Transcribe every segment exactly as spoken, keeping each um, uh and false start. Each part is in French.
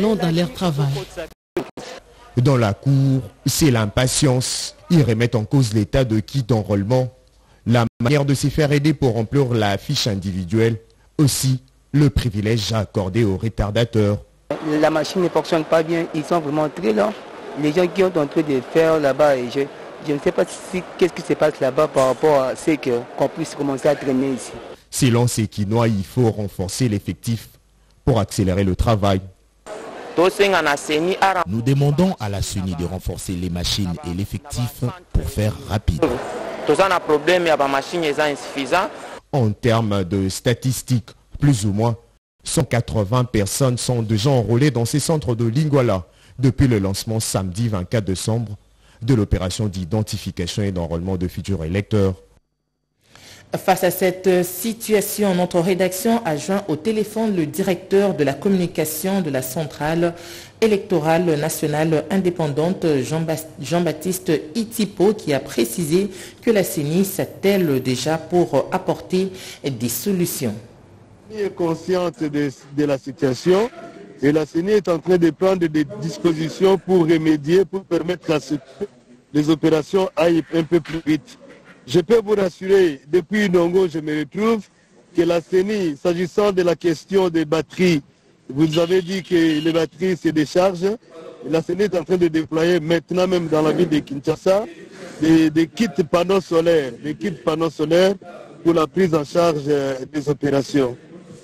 dans leur travail. Dans la cour, c'est l'impatience. Ils remettent en cause l'état de kit d'enrôlement, la manière de se faire aider pour remplir la fiche individuelle, aussi le privilège accordé aux retardateurs. La machine ne fonctionne pas bien, ils sont vraiment très lents. Les gens qui ont en train de faire là-bas, et je, je ne sais pas si, qu'est-ce qui se passe là-bas par rapport à ce qu'on puisse commencer à traîner ici. Selon ces Quinois, il faut renforcer l'effectif pour accélérer le travail. Nous demandons à la CENI de renforcer les machines et l'effectif pour faire rapide. En termes de statistiques, plus ou moins cent quatre-vingts personnes sont déjà enrôlées dans ces centres de Lingouala depuis le lancement samedi vingt-quatre décembre de l'opération d'identification et d'enrôlement de futurs électeurs. Face à cette situation, notre rédaction a joint au téléphone le directeur de la communication de la centrale électorale nationale indépendante, Jean-Baptiste Itipo, qui a précisé que la CENI s'attelle déjà pour apporter des solutions. La CENI est consciente de, de la situation et la CENI est en train de prendre des dispositions pour remédier, pour permettre que les opérations aillent un peu plus vite. Je peux vous rassurer, depuis Inongo, je me retrouve, que la CENI, s'agissant de la question des batteries, vous avez dit que les batteries se déchargent. La CENI est en train de déployer maintenant même dans la ville de Kinshasa des, des kits panneaux solaires, des kits panneaux solaires pour la prise en charge des opérations.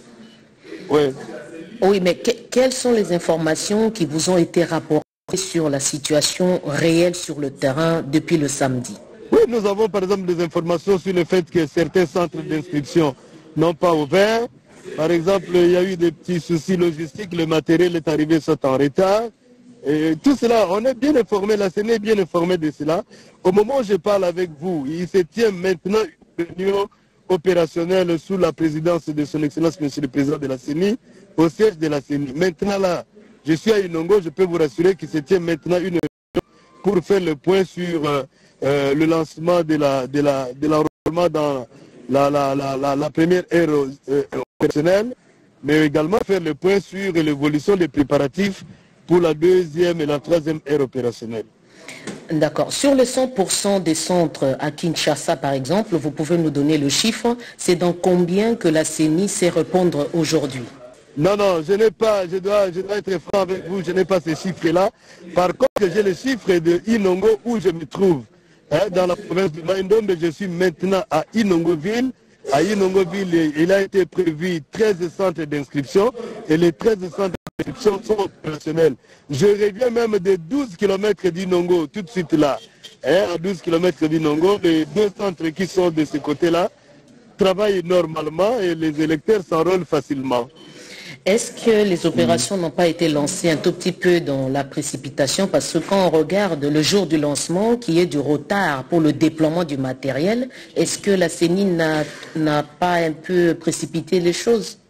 Ouais. Oui, mais que, quelles sont les informations qui vous ont été rapportées sur la situation réelle sur le terrain depuis le samedi? Oui, nous avons par exemple des informations sur le fait que certains centres d'inscription n'ont pas ouvert. Par exemple, il y a eu des petits soucis logistiques, le matériel est arrivé soit en retard. Et tout cela, on est bien informé, la CENI est bien informée de cela. Au moment où je parle avec vous, il se tient maintenant une réunion opérationnelle sous la présidence de son Excellence, Monsieur le Président de la CENI, au siège de la CENI. Maintenant là, je suis à Inongo, je peux vous rassurer qu'il se tient maintenant une réunion pour faire le point sur euh, euh, le lancement de la de la de l'enrôlement dans la, la, la, la, la première ère euh, opérationnelle, mais également faire le point sur l'évolution des préparatifs pour la deuxième et la troisième ère opérationnelle. D'accord. Sur les cent pour cent des centres à Kinshasa, par exemple, vous pouvez nous donner le chiffre. C'est dans combien que la CENI sait répondre aujourd'hui? Non, non, je n'ai pas, je dois, je dois être franc avec vous, je n'ai pas ces chiffres-là. Par contre, j'ai les chiffres de Inongo où je me trouve, hein, dans la province de Maïndombe. Je suis maintenant à Inongoville. À Inongoville, il a été prévu treize centres d'inscription et les treize centres d'inscription sont opérationnels. Je reviens même de douze kilomètres d'Inongo, tout de suite là. Hein, à douze kilomètres d'Inongo, les deux centres qui sont de ce côté-là travaillent normalement et les électeurs s'enrôlent facilement. Est-ce que les opérations n'ont pas été lancées un tout petit peu dans la précipitation? Parce que quand on regarde le jour du lancement, qui est du retard pour le déploiement du matériel, est-ce que la CENI n'a pas un peu précipité les choses?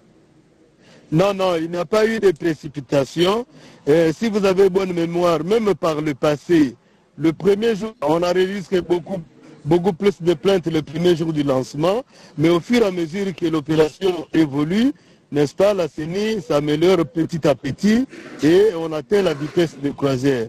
Non, non, il n'y a pas eu de précipitation. Euh, si vous avez bonne mémoire, même par le passé, le premier jour, on a enregistré beaucoup, beaucoup plus de plaintes le premier jour du lancement, mais au fur et à mesure que l'opération évolue, n'est-ce pas, la CENI s'améliore petit à petit et on atteint la vitesse de croisière.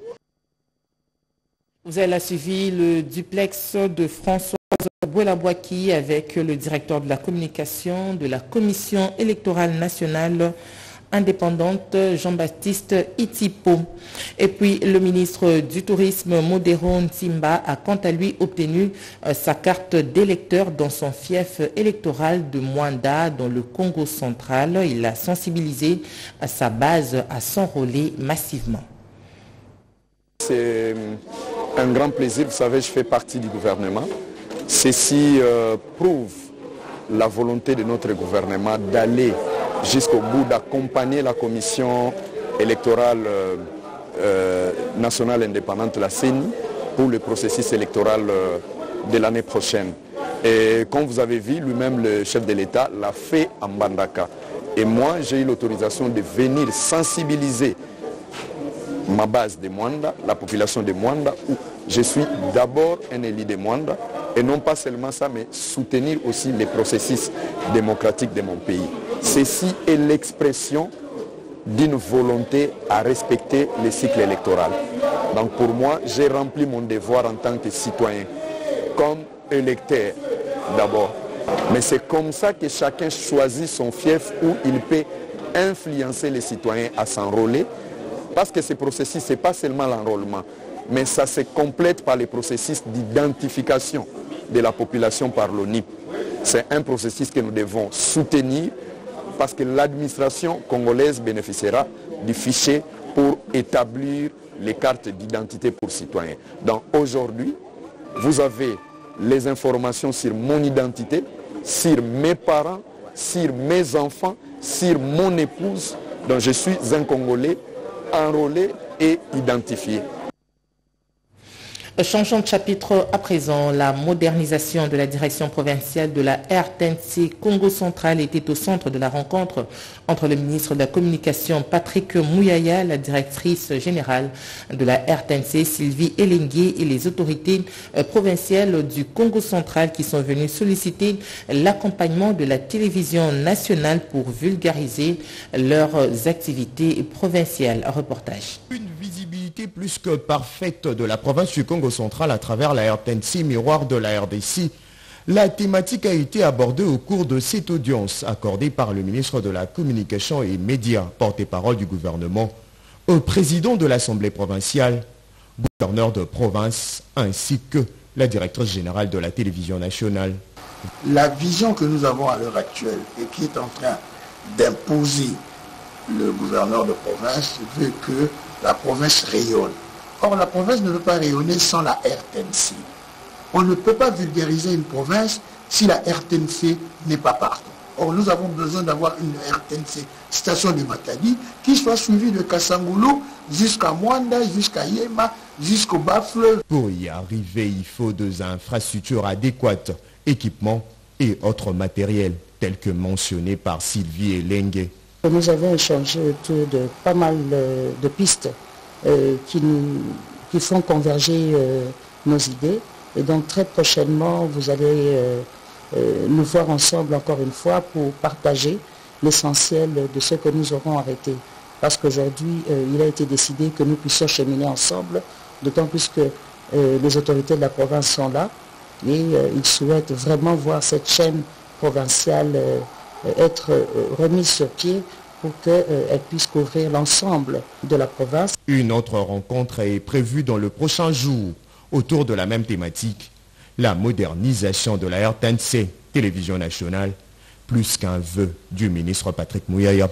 Vous avez là suivi le duplex de Françoise Bouelabouaki avec le directeur de la communication de la Commission électorale nationale indépendante, Jean-Baptiste Itipo. Et puis le ministre du Tourisme, Modéron Timba, a quant à lui obtenu euh, sa carte d'électeur dans son fief électoral de Mwanda dans le Congo central. Il a sensibilisé à sa base à s'enrôler massivement. C'est un grand plaisir, vous savez, je fais partie du gouvernement. Ceci euh, prouve la volonté de notre gouvernement d'aller jusqu'au bout, d'accompagner la commission électorale euh, euh, nationale indépendante, la CENI, pour le processus électoral euh, de l'année prochaine. Et comme vous avez vu, lui-même, le chef de l'État l'a fait en Mbandaka. Et moi, j'ai eu l'autorisation de venir sensibiliser ma base de Mwanda, la population de Mwanda, où je suis d'abord un élu de Mwanda, et non pas seulement ça, mais soutenir aussi les processus démocratiques de mon pays. Ceci est l'expression d'une volonté à respecter le cycle électoral. Donc pour moi, j'ai rempli mon devoir en tant que citoyen, comme électeur d'abord. Mais c'est comme ça que chacun choisit son fief où il peut influencer les citoyens à s'enrôler. Parce que ce processus, ce n'est pas seulement l'enrôlement, mais ça se complète par le processus d'identification de la population par l'O N I P. C'est un processus que nous devons soutenir parce que l'administration congolaise bénéficiera du fichier pour établir les cartes d'identité pour citoyens. Donc aujourd'hui, vous avez les informations sur mon identité, sur mes parents, sur mes enfants, sur mon épouse. Donc je suis un Congolais enrôlé et identifié. Changeons de chapitre à présent. La modernisation de la direction provinciale de la R T N C Congo central était au centre de la rencontre entre le ministre de la Communication Patrick Mouyaya, la directrice générale de la R T N C Sylvie Elengue et les autorités provinciales du Congo central qui sont venues solliciter l'accompagnement de la télévision nationale pour vulgariser leurs activités provinciales. Reportage. Une visibilité plus que parfaite de la province du Congo central à travers la R T N C, miroir de la R D C. La thématique a été abordée au cours de cette audience accordée par le ministre de la Communication et Médias, porte-parole du gouvernement, au président de l'Assemblée provinciale, gouverneur de province, ainsi que la directrice générale de la télévision nationale. La vision que nous avons à l'heure actuelle et qui est en train d'imposer le gouverneur de province veut que la province rayonne. Or, la province ne peut pas rayonner sans la R T N C. On ne peut pas vulgariser une province si la R T N C n'est pas partout. Or, nous avons besoin d'avoir une R T N C station de Matadi qui soit suivie de Kassangoulou jusqu'à Mwanda, jusqu'à Yema, jusqu'au Bas-Fleuve. Pour y arriver, il faut des infrastructures adéquates, équipements et autres matériels, tels que mentionnés par Sylvie Elengue. Nous avons échangé autour de pas mal de pistes euh, qui, nous, qui font converger euh, nos idées. Et donc très prochainement, vous allez euh, euh, nous voir ensemble encore une fois pour partager l'essentiel de ce que nous aurons arrêté. Parce qu'aujourd'hui, euh, il a été décidé que nous puissions cheminer ensemble, d'autant plus que euh, les autorités de la province sont là et euh, ils souhaitent vraiment voir cette chaîne provinciale euh, être euh, remise sur pied pour qu'elle euh, puisse couvrir l'ensemble de la province. Une autre rencontre est prévue dans le prochain jour autour de la même thématique, la modernisation de la R T N C, télévision nationale, plus qu'un vœu du ministre Patrick Mouyaya.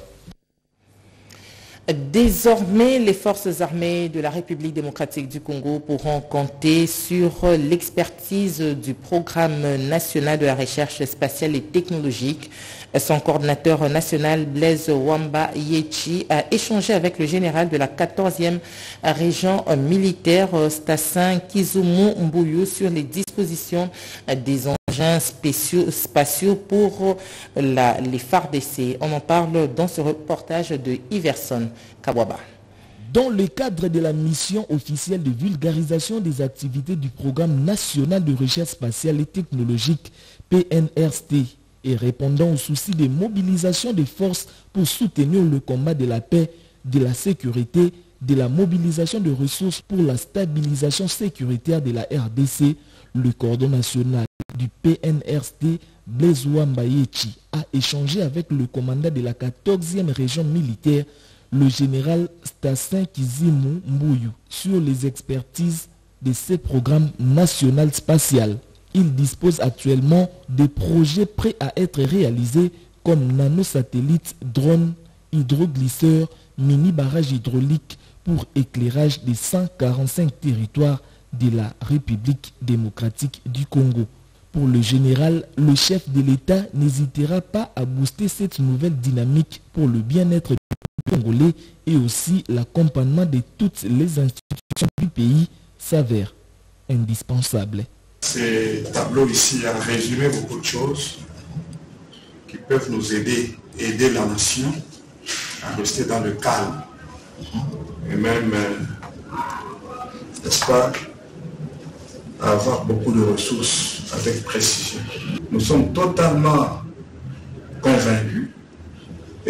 Désormais, les forces armées de la République démocratique du Congo pourront compter sur l'expertise du programme national de la recherche spatiale et technologique. Son coordinateur national, Blaise Wamba Yechi, a échangé avec le général de la quatorzième région militaire, Stassin Kizumu Mbuyu, sur les dispositions des engins spéciaux, spatiaux pour la, les F A R D C. On en parle dans ce reportage de Iverson Kawaba. Dans le cadre de la mission officielle de vulgarisation des activités du Programme national de recherche spatiale et technologique, P N R S T, et répondant aux soucis de mobilisation des forces pour soutenir le combat de la paix, de la sécurité, de la mobilisation de ressources pour la stabilisation sécuritaire de la R D C, le coordonnateur national du P N R S T, Blaise Wamba Yechi, a échangé avec le commandant de la quatorzième région militaire, le général Stassin Kizimu Mbuyu, sur les expertises de ce programme national spatial. Il dispose actuellement de projets prêts à être réalisés comme nanosatellites, drones, hydroglisseurs, mini-barrages hydrauliques pour éclairage des cent quarante-cinq territoires de la République démocratique du Congo. Pour le général, le chef de l'État n'hésitera pas à booster cette nouvelle dynamique pour le bien-être du Congolais et aussi l'accompagnement de toutes les institutions du pays s'avère indispensable. Ces tableaux ici a résumé beaucoup de choses qui peuvent nous aider, aider la nation à rester dans le calme et même, euh, n'est-ce pas, à avoir beaucoup de ressources avec précision. Nous sommes totalement convaincus et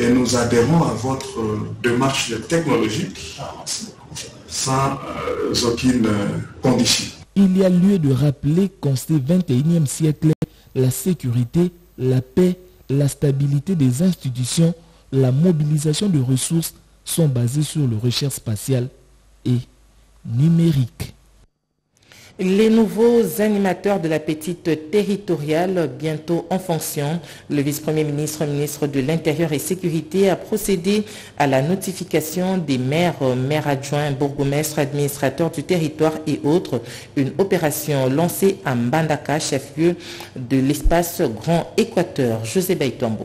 et nous adhérons à votre démarche technologique sans euh, aucune condition. Il y a lieu de rappeler qu'en ce vingt et unième siècle, la sécurité, la paix, la stabilité des institutions, la mobilisation de ressources sont basées sur la recherche spatiale et numérique. Les nouveaux animateurs de la petite territoriale bientôt en fonction. Le vice-premier ministre, ministre de l'Intérieur et Sécurité a procédé à la notification des maires, maires adjoints, bourgmestres, administrateurs du territoire et autres. Une opération lancée à Mbandaka, chef-lieu de l'espace Grand Équateur. José Baïtombo.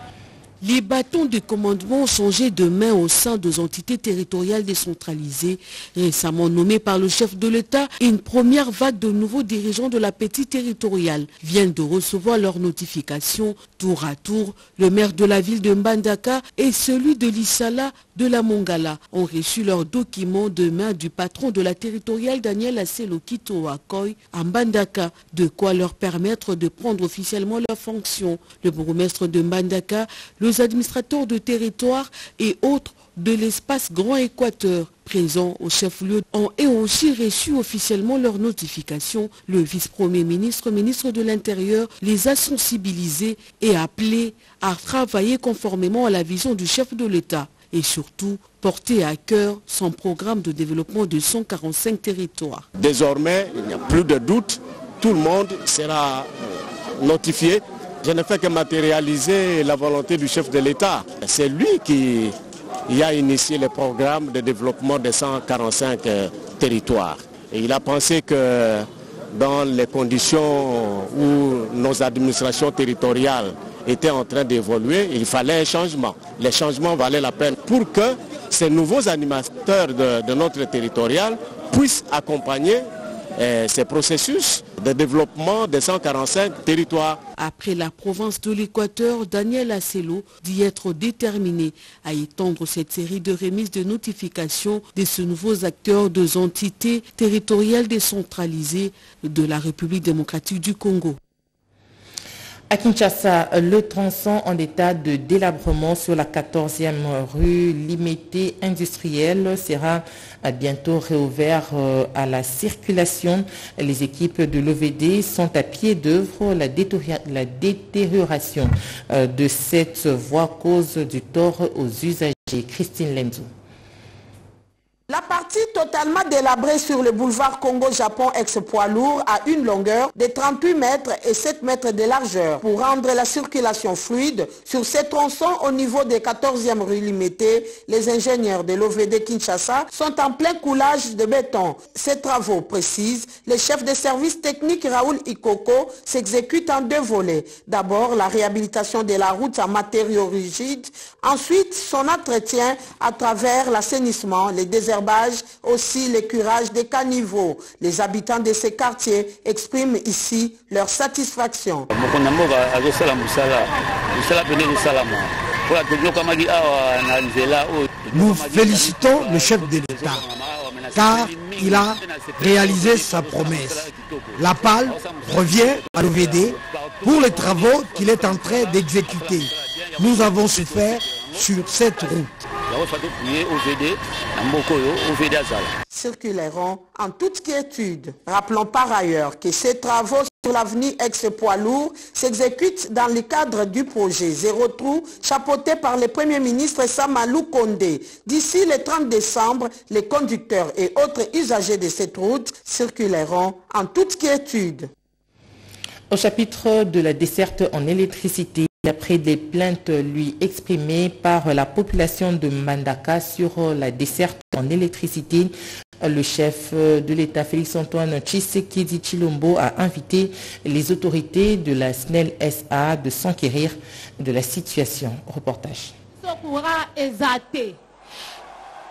Les bâtons de commandement ont changé de main au sein des entités territoriales décentralisées. Récemment nommés par le chef de l'État, une première vague de nouveaux dirigeants de la petite territoriale viennent de recevoir leur notification. Tour à tour, le maire de la ville de Mbandaka et celui de l'Issala de la Mongala ont reçu leurs documents de main du patron de la territoriale Daniel Aselokito Akoy à Mbandaka, de quoi leur permettre de prendre officiellement leurs fonctions. Le bourgmestre de Mbandaka, les administrateurs de territoire et autres de l'espace Grand Équateur présents au chef-lieu ont aussi reçu officiellement leur notification. Le vice-premier ministre, ministre de l'Intérieur, les a sensibilisés et appelés à travailler conformément à la vision du chef de l'État et surtout porter à cœur son programme de développement de cent quarante-cinq territoires. Désormais, il n'y a plus de doute, tout le monde sera notifié. Je ne fais que matérialiser la volonté du chef de l'État. C'est lui qui a initié le programme de développement des cent quarante-cinq euh, territoires. Et il a pensé que dans les conditions où nos administrations territoriales étaient en train d'évoluer, il fallait un changement. Les changements valaient la peine pour que ces nouveaux animateurs de, de notre territorial puissent accompagner euh, ces processus de développement des cent quarante-cinq territoires. Après la province de l'Équateur, Daniel Aselo dit être déterminé à étendre cette série de remises de notifications de ces nouveaux acteurs des entités territoriales décentralisées de la République démocratique du Congo. À Kinshasa, le tronçon en état de délabrement sur la quatorzième rue Limité industrielle sera bientôt réouvert à la circulation. Les équipes de l'O V D sont à pied d'œuvre. La détérioration de cette voie cause du tort aux usagers. Christine Lenzo. La partie totalement délabrée sur le boulevard Congo-Japon ex-poids lourd a une longueur de trente-huit mètres et sept mètres de largeur. Pour rendre la circulation fluide sur ces tronçons au niveau des quatorzième rue Limité, les ingénieurs de l'O V D Kinshasa sont en plein coulage de béton. Ces travaux, précisent les chefs de service technique Raoul Ikoko, s'exécutent en deux volets. D'abord, la réhabilitation de la route en matériaux rigides. Ensuite, son entretien à travers l'assainissement, les déserts, aussi le curage des caniveaux. Les habitants de ces quartiers expriment ici leur satisfaction. Nous félicitons le chef de l'État car il a réalisé sa promesse. La palle revient à l'O V D pour les travaux qu'il est en train d'exécuter. Nous avons souffert sur cette route. Circuleront en toute quiétude. Rappelons par ailleurs que ces travaux sur l'avenue ex-poids lourd s'exécutent dans le cadre du projet Zéro Trou, chapeauté par le Premier ministre Samalou Kondé. D'ici le trente décembre, les conducteurs et autres usagers de cette route circuleront en toute quiétude. Au chapitre de la desserte en électricité, après des plaintes lui exprimées par la population de Mbandaka sur la desserte en électricité, le chef de l'État Félix-Antoine Tshisekedi Tshilombo a invité les autorités de la S N E L S A de s'enquérir de la situation. Reportage.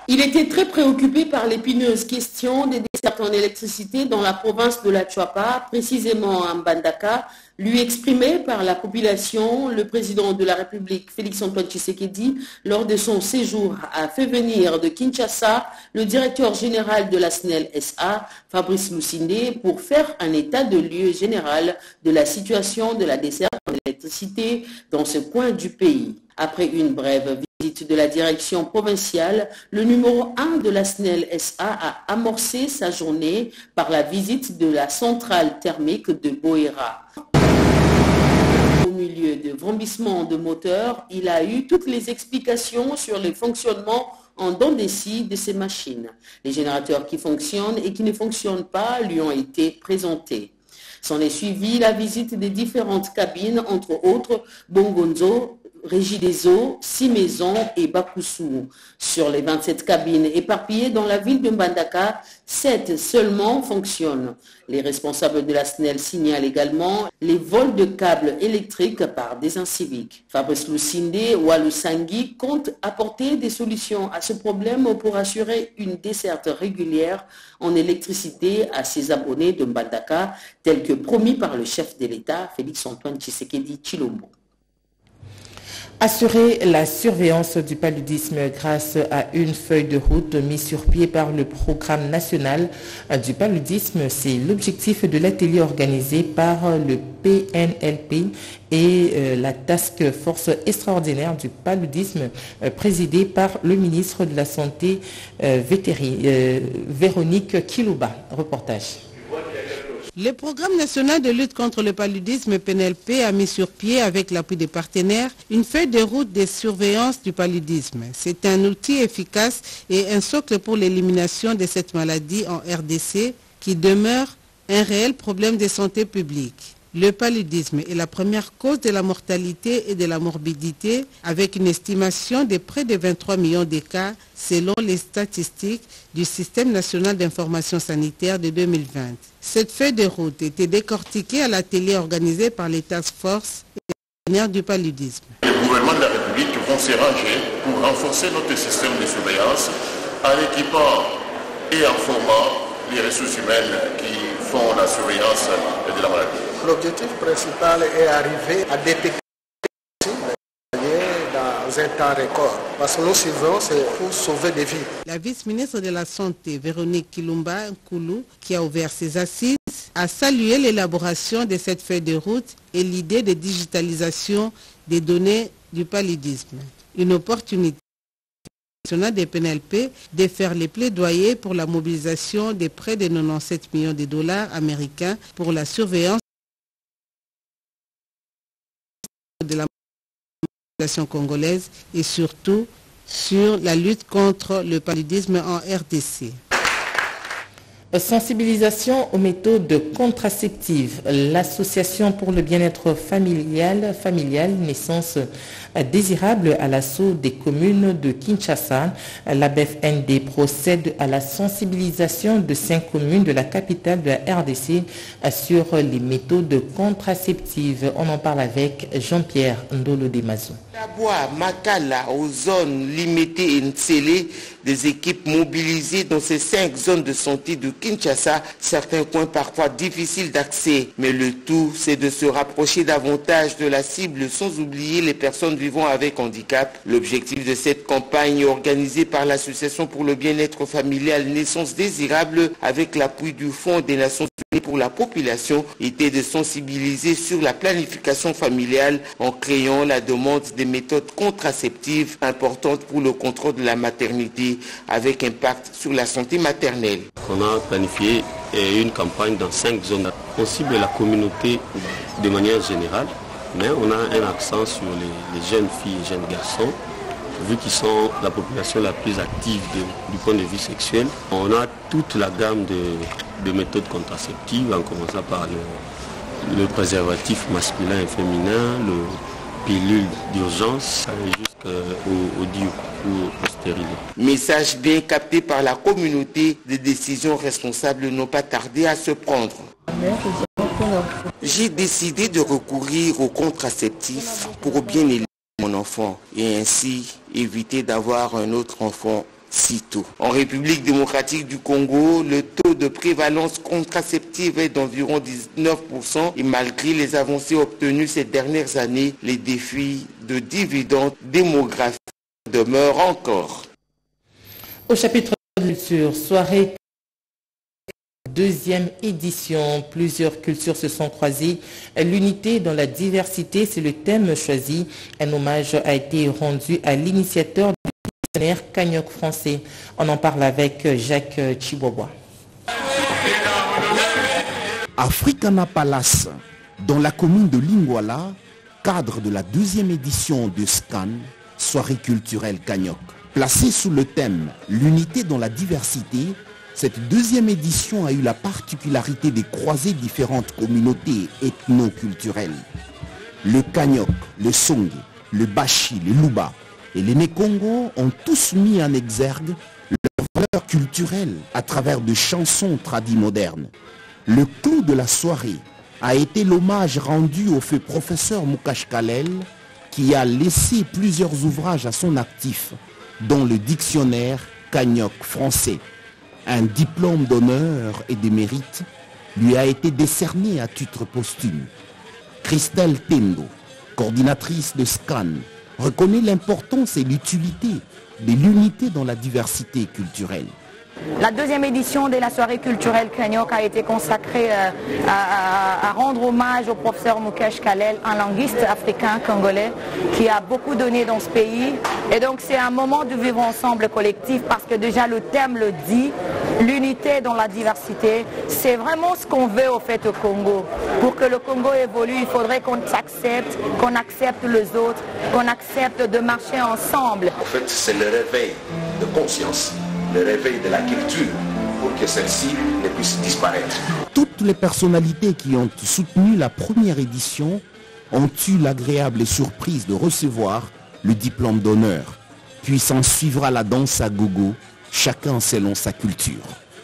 Il était très préoccupé par l'épineuse question des dessertes en électricité dans la province de la Chuapa, précisément à Mbandaka. Lui exprimé par la population, le président de la République, Félix-Antoine Tshisekedi, lors de son séjour, a fait venir de Kinshasa le directeur général de la S N E L S A, Fabrice Lusinde, pour faire un état de lieu général de la situation de la desserte en électricité dans ce coin du pays. Après une brève visite de la direction provinciale, le numéro un de la S N E L S A a amorcé sa journée par la visite de la centrale thermique de Boera. Au milieu de vrombissements de moteurs, il a eu toutes les explications sur le fonctionnement en dents de scie de ces machines. Les générateurs qui fonctionnent et qui ne fonctionnent pas lui ont été présentés. S'en est suivi la visite des différentes cabines, entre autres Bongonzo, Régie des eaux, Six Maisons et Bakusu. Sur les vingt-sept cabines éparpillées dans la ville de Mbandaka, sept seulement fonctionnent. Les responsables de la S N E L signalent également les vols de câbles électriques par des inciviques. Fabrice Lusinde Walusangi compte apporter des solutions à ce problème pour assurer une desserte régulière en électricité à ses abonnés de Mbandaka, tel que promis par le chef de l'État, Félix-Antoine Tshisekedi Tshilombo. Assurer la surveillance du paludisme grâce à une feuille de route mise sur pied par le programme national du paludisme, c'est l'objectif de l'atelier organisé par le P N L P et la Task Force extraordinaire du paludisme présidée par le ministre de la Santé Véronique Kilouba. Reportage. Le programme national de lutte contre le paludisme P N L P a mis sur pied, avec l'appui des partenaires, une feuille de route de surveillance du paludisme. C'est un outil efficace et un socle pour l'élimination de cette maladie en R D C qui demeure un réel problème de santé publique. Le paludisme est la première cause de la mortalité et de la morbidité, avec une estimation de près de vingt-trois millions de cas selon les statistiques du Système national d'information sanitaire de deux mille vingt. Cette feuille de route était décortiquée à l'atelier organisé par les task force du paludisme. Le gouvernement de la République vont se ranger pour renforcer notre système de surveillance en équipant et en formant les ressources humaines qui font la surveillance de la maladie. L'objectif principal est d'arriver à détecter dans un temps record. Parce que nous suivons, c'est pour sauver des vies. La vice-ministre de la Santé, Véronique Kilouba Nkoulou, qui a ouvert ses assises, a salué l'élaboration de cette feuille de route et l'idée de digitalisation des données du paludisme. Une opportunité des P N L P de faire les plaidoyers pour la mobilisation de près de quatre-vingt-dix-sept millions de dollars américains pour la surveillance de la population congolaise et surtout sur la lutte contre le paludisme en R D C. Sensibilisation aux méthodes contraceptives. L'Association pour le bien-être familial, familial, naissance désirable à l'assaut des communes de Kinshasa. La B F N D procède à la sensibilisation de cinq communes de la capitale de la R D C sur les méthodes contraceptives. On en parle avec Jean-Pierre Ndolo Demazo. Taboua, Makala, aux zones limitées et scellées, des équipes mobilisées dans ces cinq zones de santé de Kinshasa, certains coins parfois difficiles d'accès. Mais le tout, c'est de se rapprocher davantage de la cible sans oublier les personnes vivant avec handicap. L'objectif de cette campagne organisée par l'Association pour le bien-être familial Naissance désirable avec l'appui du Fonds des Nations Unies pour la population était de sensibiliser sur la planification familiale en créant la demande des méthodes contraceptives importantes pour le contrôle de la maternité avec impact sur la santé maternelle. On a planifié une campagne dans cinq zones. On cible la communauté de manière générale, mais on a un accent sur les, les jeunes filles et jeunes garçons, vu qu'ils sont la population la plus active de, du point de vue sexuel. On a toute la gamme de, de méthodes contraceptives, en commençant par le, le préservatif masculin et féminin, le pilule d'urgence jusqu'au D I U ou stérilet. Message bien capté par la communauté, des décisions responsables n'ont pas tardé à se prendre. J'ai décidé de recourir aux contraceptifs pour bien élever mon enfant et ainsi éviter d'avoir un autre enfant si tôt. En République démocratique du Congo, le taux de prévalence contraceptive est d'environ dix-neuf pour cent et malgré les avancées obtenues ces dernières années, les défis de dividendes démographiques demeurent encore. Au chapitre de culture, soirée deuxième édition, plusieurs cultures se sont croisées. L'unité dans la diversité, c'est le thème choisi. Un hommage a été rendu à l'initiateur du dictionnaire Kanyok français. On en parle avec Jacques Chibobois. Africana Palace, dans la commune de Lingwala, cadre de la deuxième édition de SCAN, soirée culturelle Kanyok. Placée sous le thème « L'unité dans la diversité », cette deuxième édition a eu la particularité de croiser différentes communautés ethno-culturelles. Le Kanyok, le Songé, le Bashi, le Luba et les Nekongo ont tous mis en exergue leurs valeurs culturelles à travers de chansons tradies modernes. Le clou de la soirée a été l'hommage rendu au feu professeur Mukash Kalel qui a laissé plusieurs ouvrages à son actif, dont le dictionnaire Kanyok français. Un diplôme d'honneur et de mérite lui a été décerné à titre posthume. Christelle Tendo, coordinatrice de SCAN, reconnaît l'importance et l'utilité de l'unité dans la diversité culturelle. La deuxième édition de la soirée culturelle Kanyok a été consacrée euh, à, à, à rendre hommage au professeur Mukash Kalel, un linguiste africain congolais qui a beaucoup donné dans ce pays. Et donc c'est un moment de vivre ensemble collectif parce que déjà le thème le dit, l'unité dans la diversité. C'est vraiment ce qu'on veut au fait au Congo. Pour que le Congo évolue, il faudrait qu'on s'accepte, qu'on accepte les autres, qu'on accepte de marcher ensemble. En fait, c'est le réveil de conscience, le réveil de la culture pour que celle-ci ne puisse disparaître. Toutes les personnalités qui ont soutenu la première édition ont eu l'agréable surprise de recevoir le diplôme d'honneur. Puis s'en suivra la danse à gogo, chacun selon sa culture.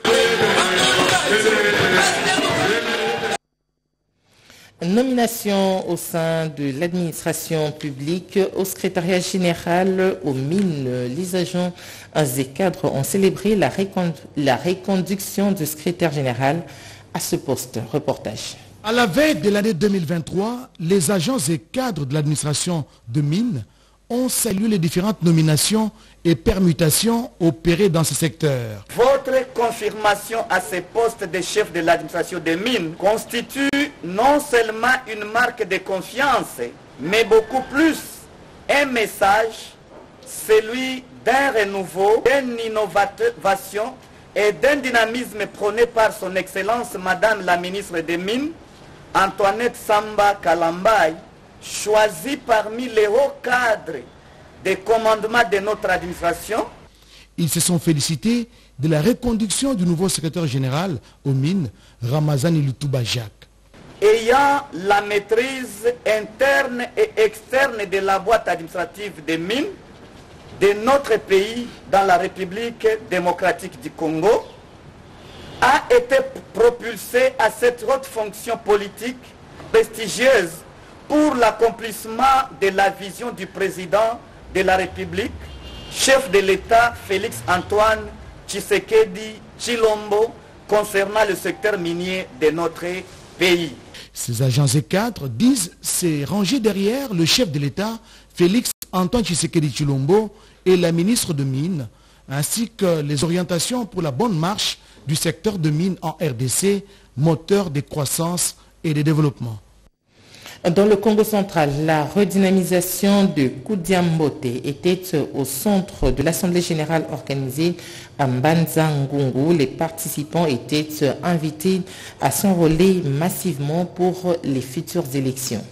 Nomination au sein de l'administration publique au secrétariat général aux mines. Les agents et cadres ont célébré la, récond la reconduction du secrétaire général à ce poste. Reportage. À la veille de l'année deux mille vingt-trois, les agents et cadres de l'administration de mines ont salué les différentes nominations et permutations opérées dans ce secteur. Votre confirmation à ce poste de chef de l'administration des mines constitue non seulement une marque de confiance, mais beaucoup plus un message, celui d'un renouveau, d'une innovation et d'un dynamisme prôné par son Excellence Madame la ministre des Mines, Antoinette Samba Kalambay, choisie parmi les hauts cadres des commandements de notre administration. Ils se sont félicités de la reconduction du nouveau secrétaire général aux mines, Ramazani Lutuba Jacques. Ayant la maîtrise interne et externe de la boîte administrative des mines de notre pays dans la République démocratique du Congo, a été propulsé à cette haute fonction politique prestigieuse pour l'accomplissement de la vision du président de la République, chef de l'État Félix Antoine Tshisekedi Tshilombo, concernant le secteur minier de notre pays. Ces agents et cadres disent se ranger derrière le chef de l'État Félix Antoine Tshisekedi Tshilombo et la ministre de Mines, ainsi que les orientations pour la bonne marche du secteur de mines en R D C, moteur de croissance et de développement. Dans le Congo central, la redynamisation de Koudiambote était au centre de l'Assemblée générale organisée à Mbanza-Ngungu. Les participants étaient invités à s'enrôler massivement pour les futures élections.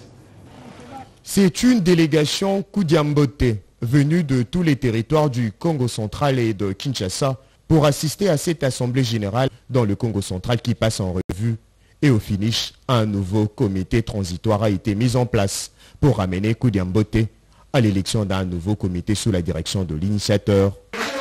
C'est une délégation Koudiambote venue de tous les territoires du Congo central et de Kinshasa pour assister à cette Assemblée générale dans le Congo central qui passe en revue. Et au finish, un nouveau comité transitoire a été mis en place pour ramener Koudiambote à l'élection d'un nouveau comité sous la direction de l'initiateur.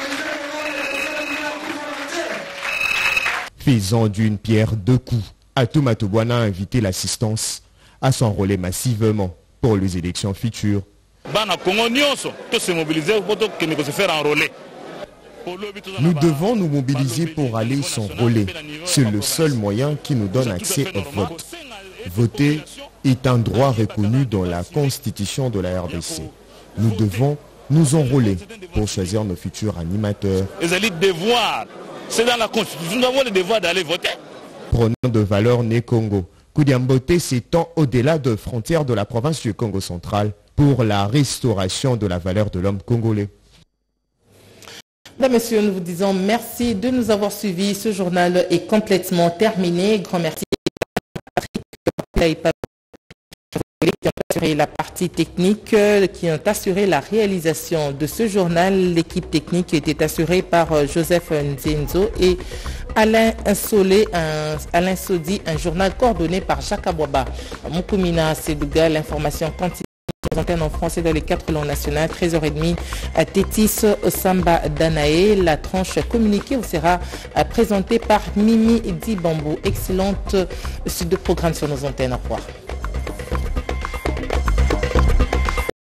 Faisant d'une pierre deux coups, Atou Matobwana a invité l'assistance à s'enrôler massivement pour les élections futures. Bana Congo nyonso to se mobiliser pour que nous se faire enrôler. Nous devons nous mobiliser pour aller s'enrôler. C'est le seul moyen qui nous donne accès au vote. Voter est un droit reconnu dans la Constitution de la R D C. Nous devons nous enrôler pour choisir nos futurs animateurs. C'est dans la Constitution, nous avons le devoir d'aller voter. Prenant de valeur né Congo, Koudiambote s'étend au-delà de frontières de la province du Congo central pour la restauration de la valeur de l'homme congolais. Mesdames, Messieurs, nous vous disons merci de nous avoir suivis. Ce journal est complètement terminé. Grand merci à Patrick qui ont assuré la partie technique, qui ont assuré la réalisation de ce journal. L'équipe technique était assurée par Joseph Nzenzo et Alain Solé, un, Alain Sodi, un journal coordonné par Jacques Abouaba. Moukoumina Sedouga, l'information continue sur antenne en français dans les quatre langues nationales. treize heures trente à Tétis Osamba Danae. La tranche communiquée vous sera présentée par Mimi Dibambo. Excellente suite de programme sur nos antennes. Au revoir.